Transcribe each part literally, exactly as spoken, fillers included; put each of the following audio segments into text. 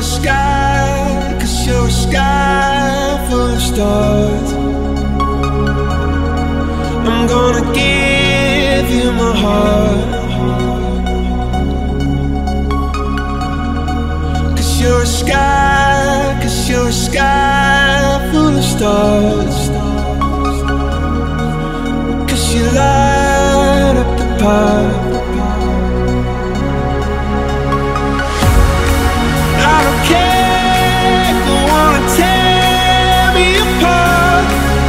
sky, 'cause you're a sky full of stars. I'm gonna give you my heart, 'cause you're a sky, 'cause you're a sky full of stars. 'Cause you light up the path. I don't care if you wanna tear me apart.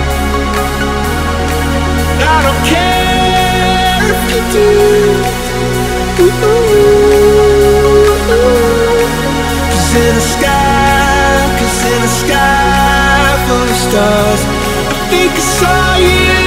I don't care if you do. Cause in the sky, cause in the sky full of stars, I think I saw you.